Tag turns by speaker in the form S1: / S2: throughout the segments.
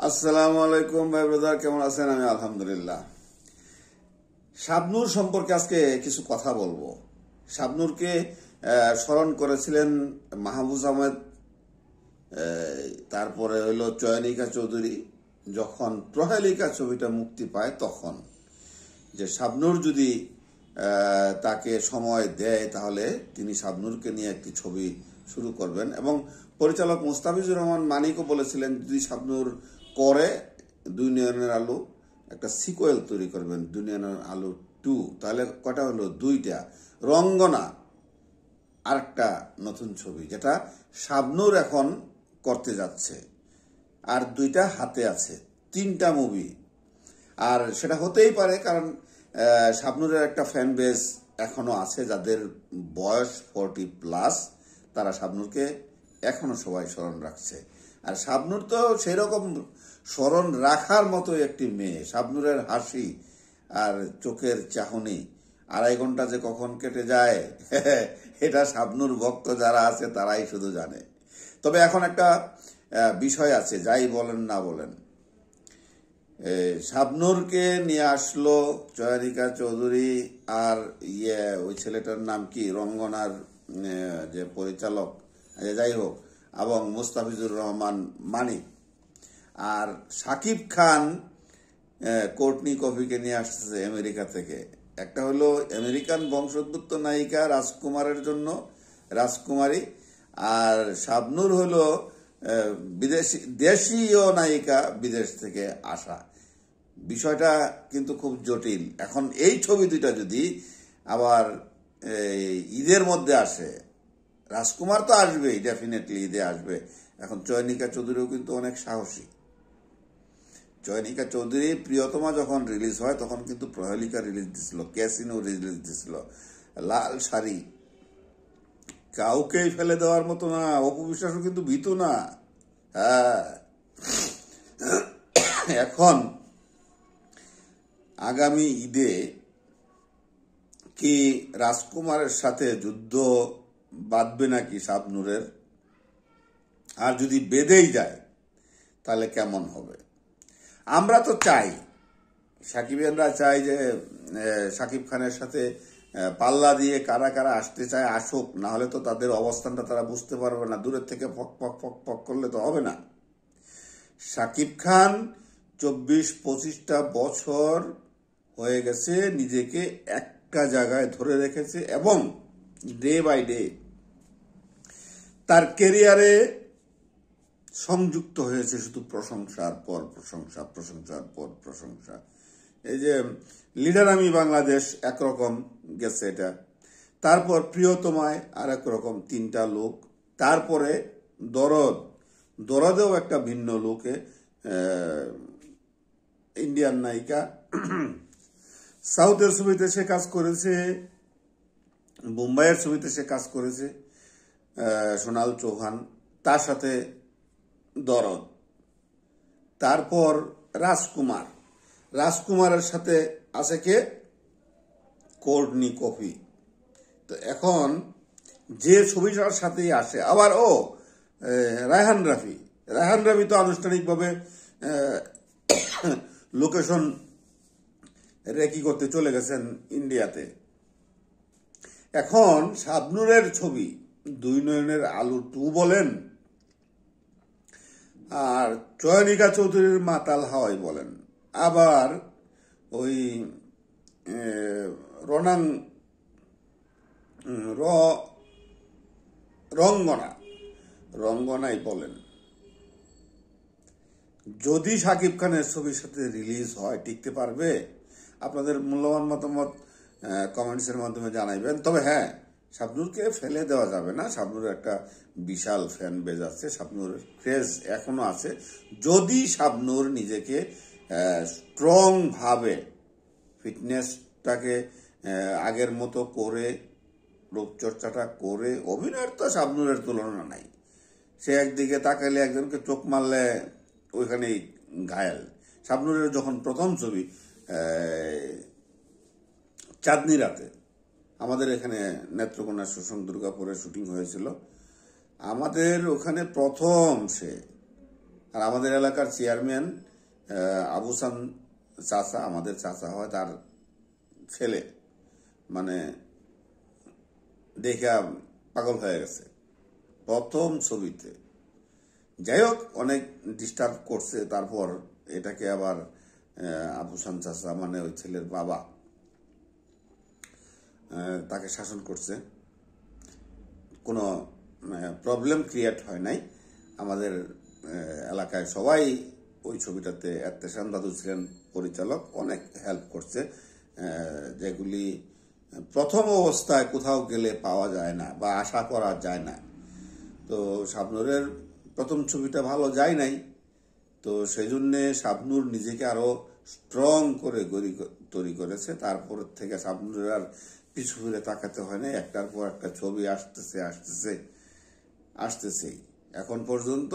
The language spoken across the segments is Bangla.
S1: আসসালামু আলাইকুম ভাই ব্রাদার, কেমন আছেন? আমি আলহামদুলিল্লাহ। শাবনূর সম্পর্কে আজকে কিছু কথা বলবো। শাবনূরকে স্মরণ করেছিলেন মাহফুজ আহমেদ, তারপরে হলো চয়নিকা চৌধুরী। যখন প্রহেলিকা ছবিটা মুক্তি পায় তখন যে শাবনূর যদি তাকে সময় দেয় তাহলে তিনি শাবনূরকে নিয়ে একটি ছবি শুরু করবেন, এবং পরিচালক মুস্তাফিজুর রহমান মানিকও বলেছিলেন যদি শাবনূর করে দুই নয়নের আলো একটা সিকুয়েল তৈরি করবেন, দুই নয়নের আলো 2। তাহলে কটা হলো? দুইটা। রঙ্গনা আরেকটা নতুন ছবি যেটা শাবনূর এখন করতে যাচ্ছে, আর দুইটা হাতে আছে, 3টা মুভি। আর সেটা হতেই পারে কারণ শাবনূরের একটা ফ্যান বেস এখনো আছে, যাদের বয়স 40+, তারা শাবনূরকে এখনো সবাই স্মরণ রাখছে। আর শাবনূর তো সেরকম স্মরণ রাখার মতো একটি মেয়ে। শাবনূরের হাসি আর চোখের চাহনি 2.5 ঘন্টা যে কখন কেটে যায় এটা শাবনূর ভক্ত যারা আছে তারাই শুধু জানে। তবে এখন একটা বিষয় আছে, যাই বলেন না বলেন, শাবনূরকে নিয়ে আসলো চয়নিকা চৌধুরী আর ওই ছেলেটার নাম কি, রঙ্গনার যে পরিচালক, যাই হোক, এবং মুস্তাফিজুর রহমান মানিক। আর শাকিব খান কোর্টনি কফিকে নিয়ে আসছে আমেরিকা থেকে। একটা হলো আমেরিকান বংশোদ্ভূত নায়িকা রাজকুমারের জন্য, রাজকুমারী। আর শাবনূর হলো দেশীয় নায়িকা, বিদেশ থেকে আসা। বিষয়টা কিন্তু খুব জটিল। এখন এই ছবি দুইটা যদি আবার ঈদের মধ্যে আসে, রাজকুমার তো আসবেই, ডেফিনেটলি ঈদে আসবে। এখন চয়নিকা চৌধুরীও কিন্তু অনেক সাহসী। চয়নিকা চৌধুরী প্রিয়তমা যখন রিলিজ হয় তখন কিন্তু প্রহেলিকা রিলিজ দিছিল, ক্যাসিনো রিলিজ দিছিল, লাল শাড়ি। কাউকেই ফেলে দেওয়ার মতো না। অপু বিশ্বাসও কিন্তু ভীতু না। হ্যাঁ, এখন আগামী ঈদে কি রাজকুমারের সাথে যুদ্ধ বাঁধবে নাকি শাবনূরের? আর যদি বেঁধেই যায় তাহলে কেমন হবে? আমরা তো চাই, সাকিবিয়ানরা চাই যে শাকিব খানের সাথে পাল্লা দিয়ে কারা কারা আসতে চায় আসুক, না হলে তো তাদের অবস্থানটা তারা বুঝতে পারবে না। দূরের থেকে ফক ফক ফক ফক করলে তো হবে না। শাকিব খান 24-25টা বছর হয়ে গেছে নিজেকে একটা জায়গায় ধরে রেখেছে, এবং ডে বাই ডে তার কেরিয়ারে সংযুক্ত হয়েছে শুধু প্রশংসার পর প্রশংসা, প্রশংসার পর প্রশংসা। এই যে লিডার আমি বাংলাদেশ একরকম গেছে এটা, তারপর প্রিয়তমায় আর একরকম 3টা লোক, তারপরে দরদেও একটা ভিন্ন লোকে ইন্ডিয়ান নায়িকা। সাউথের ছবিতে সে কাজ করেছে, মুম্বাইয়ের ছবিতে সে কাজ করেছে সোনাল চৌহান, তার সাথে দরদ। তারপর রাজকুমারের সাথে আছে কে? Courtney coffee. তো এখন যে ছবিটার সাথেই আসে আবার রায়হান রাফি তো আনুষ্ঠানিকভাবে লোকেশন রেকি করতে চলে গেছেন ইন্ডিয়াতে। এখন শাবনূরের ছবি দুই নয়নের আলো 2 বলেন, আর চয়নিকা চৌধুরীর মাতাল হাওয়াই বলেন, আবার ওই রঙ্গনাই বলেন, যদি শাকিব খানের ছবির সাথে রিলিজ হয় টিকতে পারবে? আপনাদের মূল্যবান মতামত কমেন্টসের মাধ্যমে জানাইবেন। তবে হ্যাঁ, শাবনূরকে ফেলে দেওয়া যাবে না। শাবনূরের একটা বিশাল ফ্যান বেজ আছে, শাবনূরের ক্রেজ এখনো আছে। যদি শাবনূর নিজেকে স্ট্রং ভাবে ফিটনেসটাকে আগের মতো করে, রূপচর্চাটা করে, অভিনয়ের তো শাবনূরের তুলনা নাই। সে একদিকে তাকাইলে একজনকে চোখ মারলে ওইখানেই ঘায়াল। শাবনূরের যখন প্রথম ছবি চাঁদনি রাতে আমাদের এখানে নেত্রকোনা সুষম দুর্গাপুরে শুটিং হয়েছিল, আমাদের ওখানে প্রথম সে, আর আমাদের এলাকার চেয়ারম্যান আবুসান চাচা, আমাদের চাচা হয়, তার ছেলে মানে দেখা পাগল হয়ে গেছে প্রথম ছবিতে। যাই হোক, অনেক ডিস্টার্ব করছে, তারপর এটাকে আবার আবুসান চাচা মানে ওই ছেলের বাবা তাকে শাসন করছে। কোনো প্রবলেম ক্রিয়েট হয় নাই। আমাদের এলাকায় সবাই ওই ছবিটাতে, এত্তেশাম দাদু ছিলেন পরিচালক, অনেক হেল্প করছে, যেগুলি প্রথম অবস্থায় কোথাও গেলে পাওয়া যায় না বা আশা করা যায় না। তো শাবনূরের প্রথম ছবিটা ভালো যায় নাই, তো সেই জন্যে শাবনূর নিজেকে আরো স্ট্রং করে তৈরি করেছে। তারপর থেকে শাবনূরের আর পিছু ফিরে তাকাতে হয় না, একটার পর একটা ছবি আসতেছেই এখন পর্যন্ত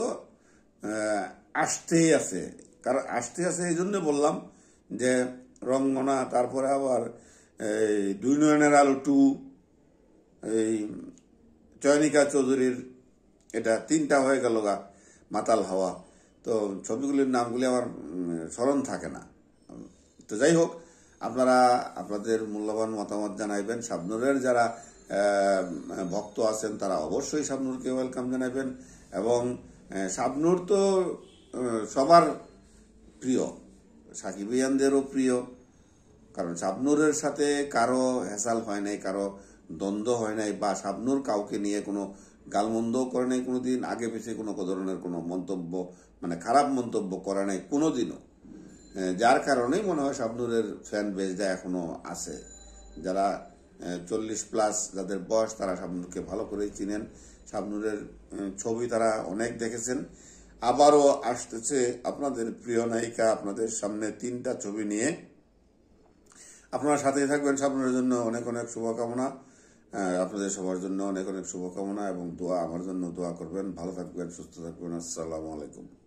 S1: আসতেই আছে। কারণ আসতে আছে এই জন্য বললাম যে রঙ্গনা, তারপরে আবার এই 2 নয়নের আলো 2, এই চয়নিকা চৌধুরীর এটা 3টা হয়ে গেল গা, মাতাল হাওয়া। তো ছবিগুলির নামগুলি আমার স্মরণ থাকে না। তো যাই হোক, আপনারা আপনাদের মূল্যবান মতামত জানাইবেন। শাবনূরের যারা ভক্ত আছেন তারা অবশ্যই শাবনূরকে ওয়েলকাম জানাবেন। এবং শাবনূর তো সবার প্রিয়, সাকিবিয়ানদেরও প্রিয়, কারণ শাবনূরের সাথে কারো হেসাল হয় নাই, কারো দ্বন্দ্ব হয় নাই, বা শাবনূর কাউকে নিয়ে কোনো গালমন্দও করে নাই কোনোদিন, আগে পিছিয়ে কোনো ধরনের কোনো মন্তব্য মানে খারাপ মন্তব্য করে নাই কোনোদিনও। যার কারণেই মনে হয় শাবনূরের ফ্যান বেসটা এখনো আছে। যারা 40+ যাদের বয়স তারা শাবনূরকে ভালো করেই চিনেন। শাবনূরের ছবি তারা অনেক দেখেছেন। আবারও আসতেছে আপনাদের প্রিয় নায়িকা আপনাদের সামনে 3টা ছবি নিয়ে। আপনারা সাথেই থাকবেন। শাবনূরের জন্য অনেক অনেক শুভকামনা, আপনাদের সবার জন্য অনেক অনেক শুভকামনা এবং দোয়া, আমার জন্য দোয়া করবেন। ভালো থাকবেন, সুস্থ থাকবেন। আসসালামু আলাইকুম।